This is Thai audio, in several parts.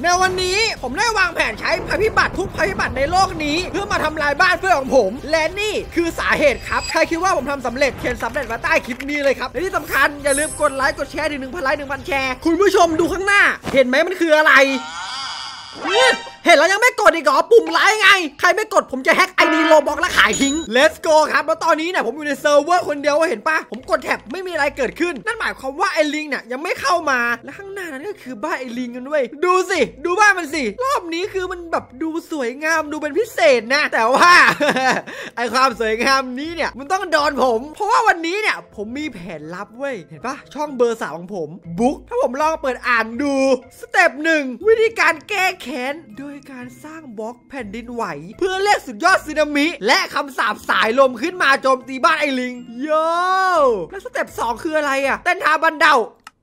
ในวันนี้ผมได้วางแผนใช้ภัยพิบัติทุกภัยพิบัติในโลกนี้เพื่อมาทำลายบ้านเพื่อนของผมและนี่คือสาเหตุครับใครคิดว่าผมทำสำเร็จเขียนสำเร็จมาใต้คลิปนี้เลยครับและที่สำคัญอย่าลืมกดไลค์กดแชร์ถึง 1,000 ไลค์ 1,000 แชร์คุณผู้ชมดูข้างหน้าเห็นไหมมันคืออะไรเห็นแล้วยังไม่กดอีกเหรอปุ่มไลค์ไงใครไม่กดผมจะแฮกไอดีโลบอกและขายทิ้ง Let's go ครับแล้วตอนนี้เนี่ยผมอยู่ในเซิร์ฟเวอร์คนเดียวเห็นปะผมกดแท็บไม่มีอะไรเกิดขึ้นนั่นหมายความว่าไอลิงเนี่ยยังไม่เข้ามาและข้างหน้านั้นก็คือบ้านไอลิงกันด้วยดูสิดูบ้านมันสิรอบนี้คือมันแบบดูสวยงามดูเป็นพิเศษนะแต่ว่า ไอความสวยงามนี้เนี่ยมันต้องโดนผมเพราะว่าวันนี้เนี่ยผมมีแผนลับเว้ยเห็นปะช่องเบอร์3ของผมบุ๊กถ้าผมลองเปิดอ่านดูสเต็ป1วิธีการแก้แค้นโดยการสร้างบล็อกแผ่นดินไหวเพื่อเรียกสุดยอดสึนามิและคำสาปสายลมขึ้นมาโจมตีบ้านไอลิงโย่แล้วสเต็ป2คืออะไรอะเต้นท่าบันเดา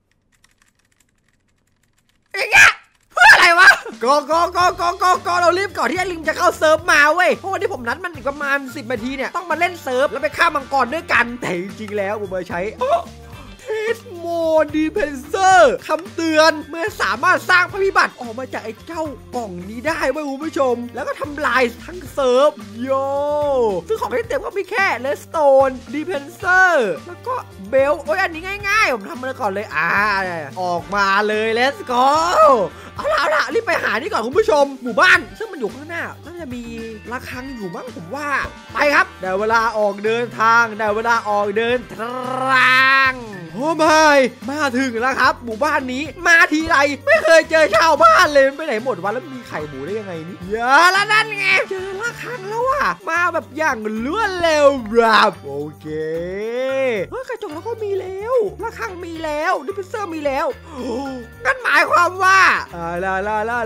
อย่างเงี้ยเพื่ออะไรวะก็เรารีบก่อนที่ไอลิงจะเข้าเซิร์ฟมาเว้ยเพราะวันที่ผมนัดมันอีกประมาณ10 นาทีเนี่ยต้องมาเล่นเซิร์ฟแล้วไปฆ่ามังกรด้วยกันแต่จริงๆแล้วผมมาใช้เทสโมดีเพนเซอร์คำเตือนเมื่อสามารถสร้างภัยพิบัติออกมาจากไอ้เจ้ากล่องนี้ได้เว้ยคุณผู้ชมแล้วก็ทำลายทั้งเซิร์ฟโย่ซึ่งของที่เต็มก็มีแค่เลสโตนดีเพนเซอร์แล้วก็เบลโอ้ยอันนี้ง่ายๆผมทำมาก่อนเลยออกมาเลยเลสโกเอาละรีบไปหานี่ก่อนคุณผู้ชมหมู่บ้านซึ่งมันอยู่ข้างหน้าน่าจะมีระฆังอยู่มั้งผมว่าไปครับได้เวลาออกเดินทางได้เวลาออกเดินทางโอ้ไม่มาถึงแล้วครับหมู่บ้านนี้มาทีไรไม่เคยเจอชาวบ้านเลยไปไหนหมดวันแล้วมีไข่หมูได้ยังไงนี่เยอะแล้วนั่นไงเจอระฆังแล้วว่ะมาแบบอย่างรวดเร็วแบบโอเคกระจกแล้วก็มีแล้วระฆังมีแล้วดิพเซอร์มีแล้วนั่นหมายความว่าลา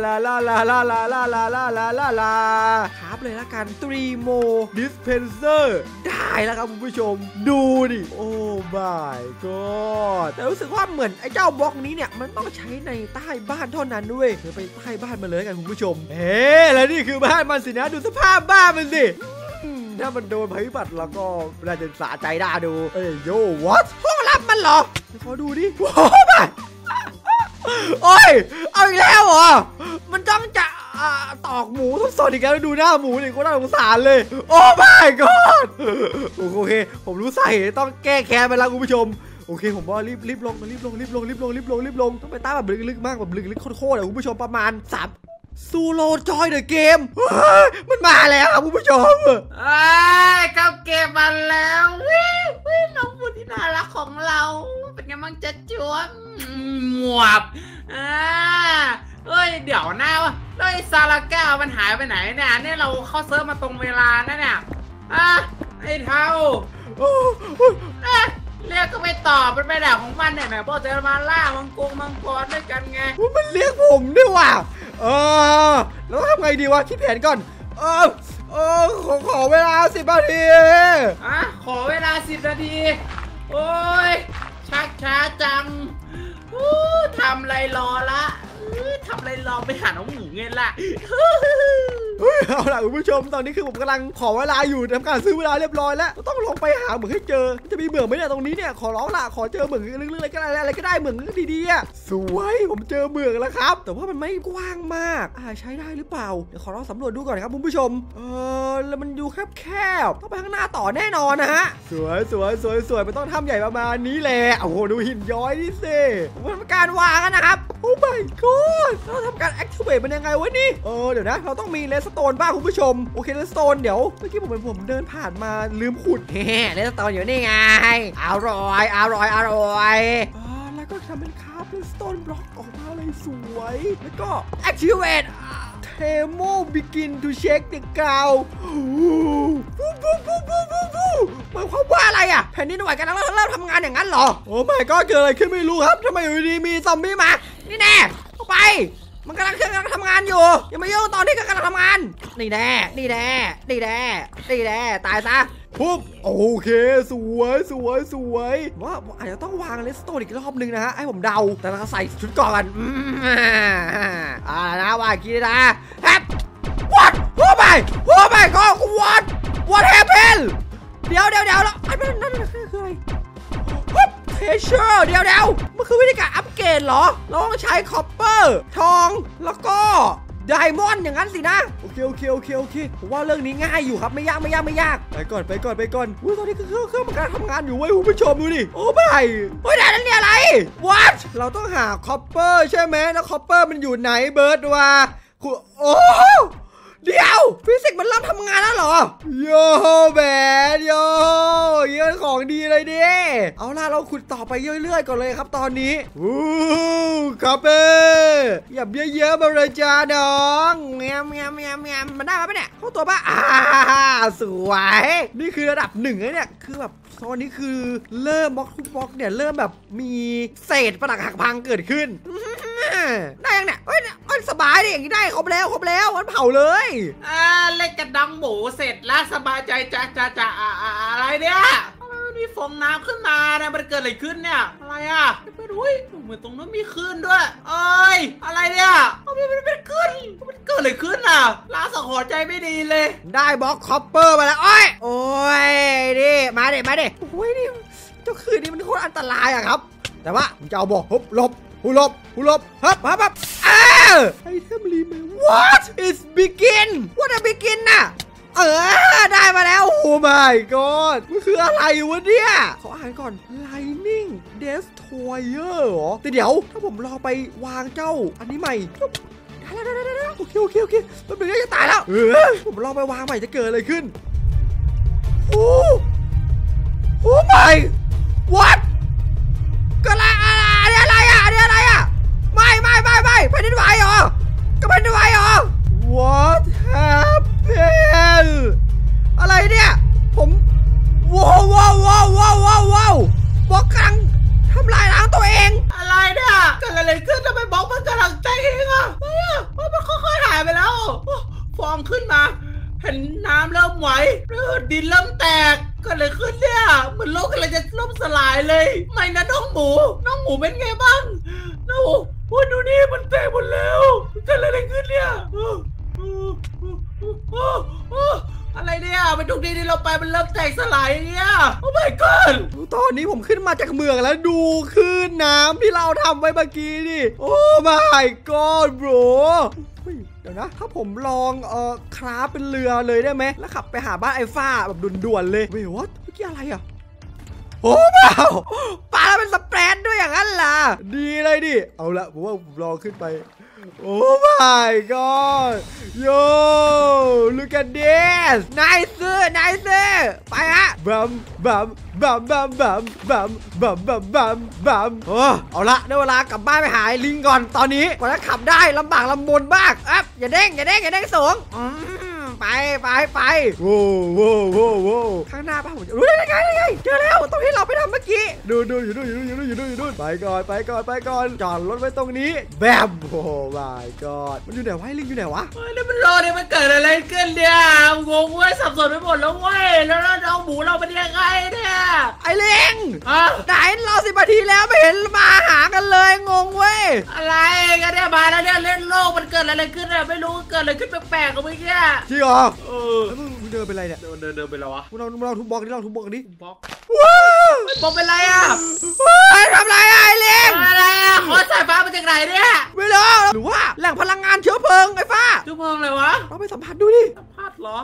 ครับเลยละกัน3โมดิสเพนเซอร์ได้แล้วครับคุณผู้ชมดูดิโอ้ my god แต่รู้สึกว่าเหมือนไอ้เจ้าบล็อกนี้เนี่ยมันต้องใช้ในใต้บ้านเท่านั้นด้วยเดี๋ยวไปใต้บ้านมาเลยกันคุณผู้ชมแล้วนี่คือบ้านมันสินะดูสภาพบ้านมันสิถ้ามันโดนภัยพิบัติแล้วก็น่าจะสะใจได้ดูโย่ what ห้องลับมันเหรอขอดูดิโอ้ยเอาอีกแล้วเหรอมันจ้องจะตอกหมูทุกส่วนอีกแล้วดูหน้าหมูดิก็น่าสงสารเลยโอ้ my god โอเคผมรู้สาเหตุต้องแก้แค้นไปแล้วคุณผู้ชมโอเคผมว่ารีบลงต้องไปต้าแบบลึกๆมากแบบลึกๆโคตรเลยคุณผู้ชมประมาณ3ซูโรจอยเดอะเกมมันมาแล้วครับคุณผู้ชมเข้าเกมมาแล้ววิน้องบุญที่น่ารักของเราเป็นไงบ้างจ๊ะจ๊วบหมวบเดี๋ยวหน้าวะแล้วไอ้ซาลาก้ามันหายไปไหนเนี่ยเราเข้าเซิร์ฟมาตรงเวลานะเนี่ยไอ้เท่าเรียกก็ไม่ตอบมันไปด่าของมันเนี่ยพอจะมาล่ามังกรด้วยกันไงมันเรียกผมด้วยว่ะแล้วทำไงดีวะคิดแผนก่อนขอเวลา10 นาทีขอเวลา10 นาทีโอ้ยชักช้าจังทำอะไรรอละทำอะไรรอไปหาน้องหมูเงินละเอาล่ะคุณผู้ชมตอนนี้คือผมกำลังขอเวลาอยู่ทำการซื้อเวลาเรียบร้อยแล้วต้องลงไปหาเหมืองให้เจอจะมีเหมืองไหมเนี่ยตรงนี้เนี่ยขอร้องละขอเจอเหมืองลึกๆอะไรก็ได้เหมืองดีๆสวยผมเจอเหมืองแล้วครับแต่ว่ามันไม่กว้างมากใช้ได้หรือเปล่าเดี๋ยวขอลองสำรวจดูก่อนครับคุณผู้ชมแล้วมันอยู่แคบต้องไปข้างหน้าต่อแน่นอนนะฮะสวยมันต้องทำใหญ่ประมาณนี้แหละโอ้โหดูหินย้อยนี่สิมันเป็นการวางนะครับโอ้ my god เราทำการ activate มันยังไงวะนี่เดี๋ยวนะเราต้องมีเลสโตนบ้างคุณผู้ชมโอเคเลสโตนเดี๋ยวเมื่อกี้ผมเดินผ่านมาลืมขุดเลสโตนอยู่นี่ไงอร่อยแล้วก็ทำเป็นคราฟเลสโตนบล็อกออกมาเลยสวยแล้วก็ activate Temo begin to shake the ground หมายความว่าอะไรอ่ะแผ่นดินไหวกันแล้วเริ่มทำงานอย่างนั้นเหรอโอ้ my god เกิดอะไรขึ้นไม่รู้ครับทำไมอยู่ดีมีซอมบี้มานี่แน่เข้าไปมันกำลังทำงานอยู่อย่ามายุ่งตอนที่กำลังทำงานนี่แน่ตายซะปุ๊บโอเคสวยว่าอาจจะต้องวางเลสโตนอีกรอบนึงนะฮะให้ผมเดาแต่เราใส่ชุดก่อนนะว่ากี่นะแฮป what oh my god what happened เดี๋ยวแล้วนั่นคืออะไรเทเชอร์เดี๋ยวมันคือวิธีการอัปเกรดเหรอเราต้องใช้คอปเปอร์ทองแล้วก็ไดมอนด์อย่างนั้นสินะโอเคผมว่าเรื่องนี้ง่ายอยู่ครับไม่ยากไปก่อนอุ้ยตอนนี้เครื่องมันกำลังทำงานอยู่เว้ยคุณผู้ชมดูดิโอ้ไม่เฮ้ยนั่นเนี่ยอะไร what เราต้องหาคอปเปอร์ใช่ไหมแล้วคอปเปอร์มันอยู่ไหนเบิร์ดวะโอ้เดี๋ยวฟิสิกส์มันเริ่มทำงานแล้วเหรอโย่แบนโย่เยอะของดีเลยดิเอาล่ะเราขุดต่อไปเรื่อยๆก่อนเลยครับตอนนี้ครับอย่าเยอะๆมาเลยจ้าน้องแงมมันได้ไหมเนี่ยเข้าตัวป่ะสวยนี่คือระดับ1เลยเนี่ยคือแบบตอนนี้คือเริ่มบล็อกทุกบล็อกเนี่ยเริ่มแบบมีเศษผนังหักพังเกิดขึ้นได้ยังเนี่ยเฮ้ยสบายดิอย่างนี้ได้ครบแล้ววันเผาเลยเล่นกระดังหมูเสร็จแล้วสบายใจจะอะไรเนี่ยมีฟองน้ำขึ้นมาเนี่ยมันเกิดอะไรขึ้นเนี่ยอะไรอ่ะไม่รู้เหมือนตรงนั้นมีคลื่นด้วยเอ้ยอะไรเนี่ยมันเป็นคลื่นมันเกิดอะไรขึ้นอ่ะล้าสังหรณ์ใจไม่ดีเลยได้บล็อกคอปเปอร์มาแล้วโอ้ยดิมาดิโอ้ยนี่เจ้าคืนนี้มันโคตรอันตรายอะครับแต่ว่าผมจะเอาบอกหลบฮับไอเทมรีเมค what is begin what a begin น่ะได้มาแล้วโอ้ my god มันคืออะไรวะเนี่ยขออ่านก่อน lightning destroyer เหรอแต่เดี๋ยวถ้าผมลองไปวางเจ้าอันนี้ใหม่ได้โอเคมันเป็นเรื่องจะตายแล้วผมลองไปวางใหม่จะเกิดอะไรขึ้นโอ้ my what ก็อะไรอ่ะไม่แผ่นดินไหวเหรอก็แผ่นดินไหวเหรอ what happened อะไรเนี่ยผมว้าวบล็อกกำลังทำลายล้างตัวเองอะไรเนี่ยเกิดอะไรขึ้นทำไมบล็อกมันกำลังใจเองอ่ะมันค่อยๆหายไปแล้วฟองขึ้นมาเห็นน้ำเริ่มไหวดินเริ่มแตกเกิดอะไรขึ้นเนี่ยเหมือนโลกกำลังจะล่มสลายเลยไม่นะน้องหมูเป็นไงบ้างน้องหมูดูนี่มันแตกหมดแล้วเกิดอะไรขึ้นเนี่ยอะไรเนี่ยไปทุกทีที่เราไปมันเริ่มแตกสลายเนี่ยโอ้ my god ตอนนี้ผมขึ้นมาจากเมืองแล้วดูคลื่นน้ำที่เราทำไว้เมื่อกี้นี่โอ้ my god bro เดี๋ยวนะถ้าผมลองคราฟเป็นเรือเลยได้ไหมแล้วขับไปหาบ้านไอ้ฟ้าแบบด่วนๆเลยเว้ยwhatเมื่อกี้อะไรอ่ะโอ้เปล่าปลาแล้วเป็นสเปรดด้วยอย่างนั้นล่ะดีเลยดิเอาละผมว่าผมลองขึ้นไปโอ้ my god yo look at this nice ไปฮะบัมเอาละได้เวลากลับบ้านไปหาลิงก่อนตอนนี้กว่าจะขับได้ลำบากลำบนมากอย่าเด้งสูงไปโว้ข้างหน้าบ้านผมรู้ได้ไงเจอแล้วตรงที่เราไปทำเมื่อกี้ดูอยู่ไปก่อนจอดรถไว้ตรงนี้แบมโอ้ my god มันอยู่ไหนวะลิงอยู่ไหนวะนี่มันรอเนี่ยมันเกิดอะไรขึ้นเนี่ยงงเว้ยสับสนไปหมดแล้วเว้ยแล้วเอาหมูเราเป็นยังไงเนี่ยไอ้ลิงไหนเรา10 นาทีแล้วไม่เห็นมาหากันเลยงงเว้ยอะไรกันเนี่ยมาแล้วเนี่ยเล่นโลกมันเกิดอะไรขึ้นเนี่ยไม่รู้เกิดอะไรขึ้นแปลกๆกับเมื่อกี้จริงเหรอมึงเดินไปอะไรเนี่ยเดินไปแล้ววะเราทุบบล็อกนี่ว้าวบล็อกเป็นไรอ่ะทำไรไอ้ลิงอะไรอ่ะขอสายฟ้ามาจากไหนเนี่ยไม่รู้หรือว่าแหล่งพลังงานเชื้อเพลิงไอ้ฟ้าเชื้อเพลิงอะไรวะเราไปสัมผัสดูดิสัมผัสเหรอ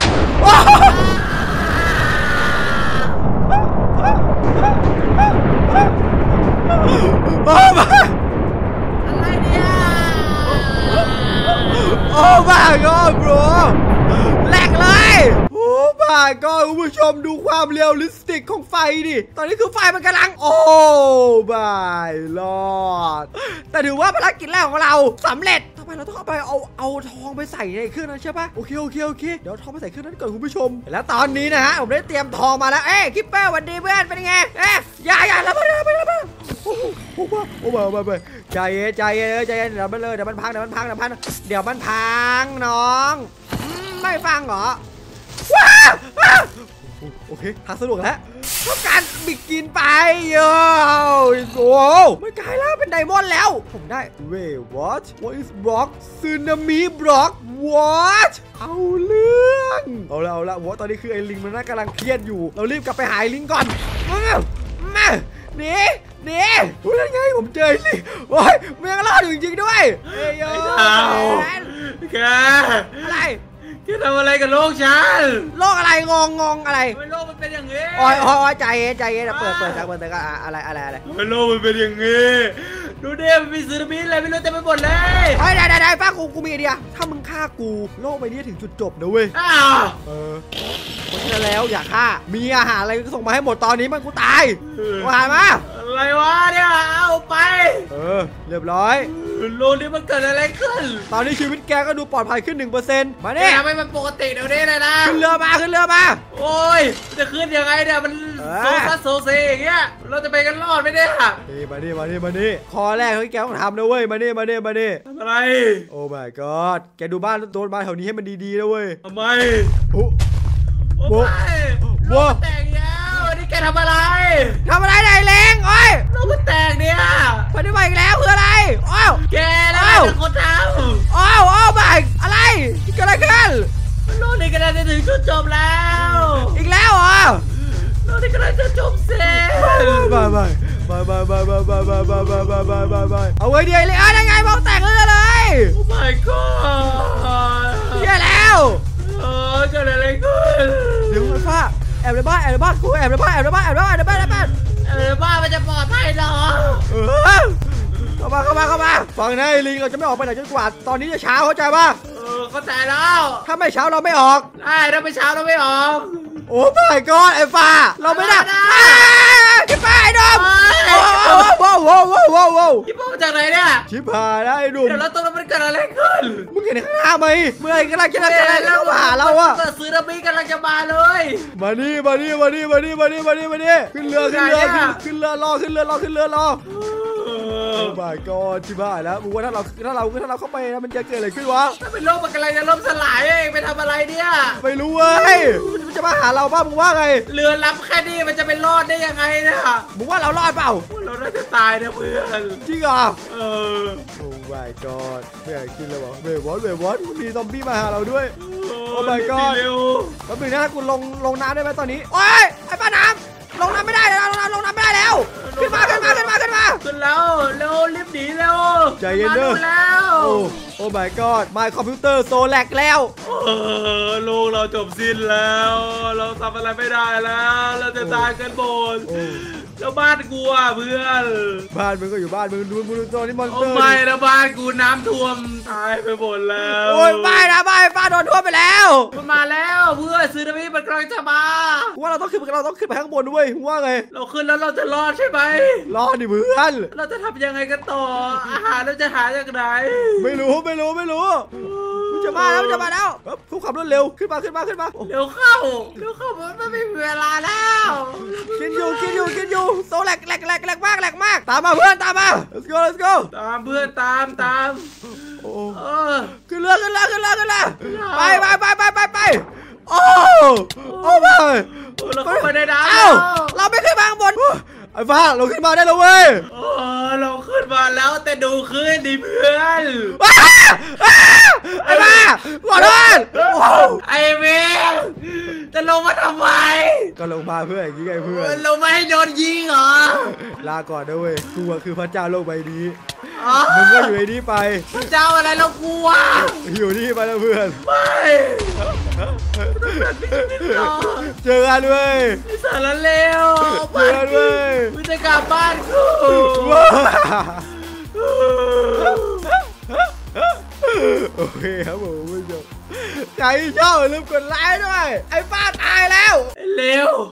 อะไรเนี่ยโอ้ my god bro แหลกเลยโอ้ my god คุณผู้ชมดูความเรียลลิสติกของไฟดิตอนนี้คือไฟมันกำลังโอ้ my lord แต่ถือว่าภารกิจแรกของเราสำเร็จต่อไปเราต้องเอาไปเอาทองไปใส่ในเครื่องนั้นใช่ปะโอเคเดี๋ยวทองไปใส่เครื่องนั้นก่อนคุณผู้ชมแล้วตอนนี้นะฮะผมได้เตรียมทองมาแล้วคิปเปอร์วันดีเพื่อนเป็นไงอย่าแล้วไปใจเย็นเดี๋ยวมันพังน้องไม่ฟังเหรอว้าวโอเคทางสะดวกแล้วต้องการบิกกินไปโอ้ไม่กลายแล้วเป็นไดมอนด์แล้วผมได้what is block tsunami block what เอาเรื่องเอาละว่าตอนนี้คือไอ้ลิงมันน่ากำลังเครียดอยู่เรารีบกลับไปหาลิงก่อนมาหนียังไงผมเจอลิงโอ้ยมันยังรอดอยู่จริงๆด้วยแกอะไรแกทำอะไรกับโลกฉันโลกอะไรงงอะไรทำไมโลกมันเป็นอย่างนี้โอ้ยใจเย็นเปิดก็อะไรทำไมโลกมันเป็นอย่างนี้ดูดิมันมีสึนามิอะไรไม่รู้เต็มไปหมดเลยเฮ้ยได้ป้ากูมีไอเดียถ้ามึงฆ่ากูโลกใบนี้ถึงจุดจบนะเว้ยอ้าวเพราะฉะนั้นแล้วอย่าฆ่ามีอาหารอะไรก็ส่งมาให้หมดตอนนี้มันกูตายอาหารมาอะไรวะเนี่ยเอาไปเรียบร้อยโลกนี้มันเกิดอะไรขึ้นตอนนี้ชีวิตแกก็ดูปลอดภัยขึ้น 1%มาเนี่ยทำไมมันปกติเดี๋ยวนี้เลยนะขึ้นเรือมาโอ้ยจะขึ้นยังไงเนี่ยมันโซซัสโซเซอย่างเงี้ยเราจะไปกันรอดไหมเนี่ยนี่มานี่คอแรกที่แกต้องทำนะเว้ยมานี่ทำอะไรโอ้ my god แกดูบ้านแถวนี้ให้มันดีๆนะเว้ยทำไมโอ้โอ้โว้ไม่โลกมันแตกแล้วนี่แกทำอะไรไหนเลงโอ้ยโลกมันแตกเนี่ยปฏิบัติอีกแล้วคืออะไรอ้าวแกแล้วเป็นคนทอ้าวบ่ายอะไรเกิดอะไรขึ้นำโลกนี้กำลังจะถึงจุดจบแล้วอีกแล้วเหรอโลกนี้กำลังจะจบเสร็จบายเอาไว้ดีเลยยังไงมองแตกเลยโอ้ my god เหี้ยแล้วเกิดอะไรขึ้นเดี๋ยวไอ้ฟ้าแอบในบ้านกูแอบในบ้านบ้านมันจะปลอดภัยเหรอเข้ามาฟังนะไอ้ลิงเราจะไม่ออกไปไหนจนกว่าตอนนี้จะเช้าเข้าใจป่ะเข้าใจแล้วถ้าไม่เช้าเราไม่ออกได้ถ้าไปเช้าเราไม่ออกโอ้ my god ไอ้ฟ้าเราไม่ได้ชิบหายดอมว้าวพี่ป้ามาจากไหนเนี่ยชิบหายแล้วไอ้หนุ่มเดี๋ยวเราตรงนั้นมันเกิดอะไรขึ้นมึงเห็นข้างหน้าไหมเมื่อไหร่กำลังจะเข้ามาหาเราอะเกิดสึนามิกำลังจะมาเลยมานี่ขึ้นเรือรอโอ้ my god ชิบหายแล้วมึงว่าถ้าเราเข้าไปนะมันจะเกิดอะไรขึ้นวะถ้าเป็นโลกมันกำลังจะล่มสลายเองไปทำอะไรเนี่ยไม่รู้เว้ยมันจะมาหาเราป่ะมึงว่าไงเรือลำแค่นี้มันจะเป็นรอดได้ยังไงเนี่ยมึงว่าเรารอดเปล่าเราน่าจะตายนะเพื่อนจริงเหรอโอ้ my god ไม่อยากกินเลยเวทมีซอมบี้มาหาเราด้วย โอ้ my god เร็วแล้วมึงนะกูลงน้ำได้ไหมตอนนี้โอ้ยไอ้ป้าน้ำลงน้ำไม่ได้แล้วขึ้นมาขึ้นแล้วเร็วรีบหนีเร็วใจเย็นเด้อแล้วโอ้ my god my computer so lag แล้วโลกเราจบสิ้นแล้ว เราทำอะไรไม่ได้แล้ว เราจะตายกันหมดแล้วบ้านกูอ่ะเพื่อนบ้านมึงก็อยู่บ้านมึงดูตัวนี้มอนสโอ้เตอร์ไม่แล้วบ้านกูน้ำท่วมตายไปหมดแล้วโอ้ยบ้านโดนท่วมไปแล้วมันมาแล้วเพื่อนสึนามิมันกำลังจะมาว่าเราต้องขึ้นไปข้างบนด้วยว่าไงเราขึ้นแล้วเราจะรอดใช่ไหมรอดิเพื่อนเราจะทำยังไงกันต่ออาหารเราจะหาจากไหนไม่รู้มันจะมาแล้วทุกขับรถเร็วขึ้นมาเร็วเข้ามันไม่มีเวลาแล้วกินอยู่โซแหลกมากตามมาเพื่อนตามมา let's go ตามเพื่อนตามโอ้เออขึ้นเรือไปโอ้ไปเราเข้าไปในน้ำเอ้าเราไม่ขึ้นมาข้างบนไอ้ฟ้าเราขึ้นมาได้แล้วเว้ยเราขึ้นมาแล้วแต่ดูขึ้นดิเพื่อนไอ้ฟ้าขอโทษไอ้เมย์จะลงมาทำไมก็ลงมาเพื่อนอย่างนี้ไงเพื่อนลงมาให้โดนยิงเหรอลาก่อนนะเว้ยกูคือพระเจ้าโลกใบนี้อ๋อมึงก็อยู่ในนี้ไปเจ้าอะไรเรากลัวอยู่นี่ไปแล้วเพื่อนไม่เจอกันเว้ยสารเลวเจอกันเว้ยมึงจะกลับบ้านกูโอเคครับผมผู้ชมใครชอบอย่าลืมกดไลค์ด้วยไอ้ฟ้าตายแล้วเร็ว